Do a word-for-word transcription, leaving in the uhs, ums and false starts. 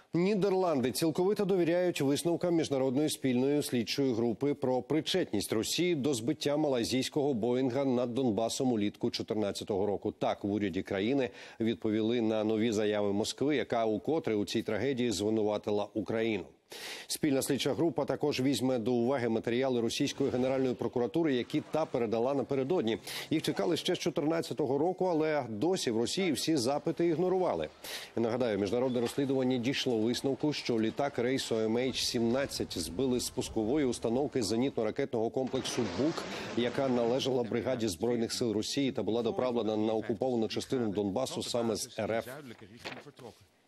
Нідерланди цілковито довіряють висновкам міжнародної спільної слідчої групи про причетність Росії до збиття малайзійського Боїнга над Донбасом улітку дві тисячі чотирнадцятого року. Так в уряді країни відповіли на нові заяви Москви, яка укотре у цій трагедії звинуватила Україну. Спільна слідча група також візьме до уваги матеріали російської генеральної прокуратури, які та передала напередодні. Їх чекали ще з дві тисячі чотирнадцятого року, але досі в Росії всі запити ігнорували. І нагадаю, міжнародне розслідування дійшло висновку, що літак рейсу ем ейч сімнадцять збили з пускової установки зенітно-ракетного комплексу «Бук», яка належала бригаді Збройних сил Росії та була доправлена на окуповану частину Донбасу саме з ер еф.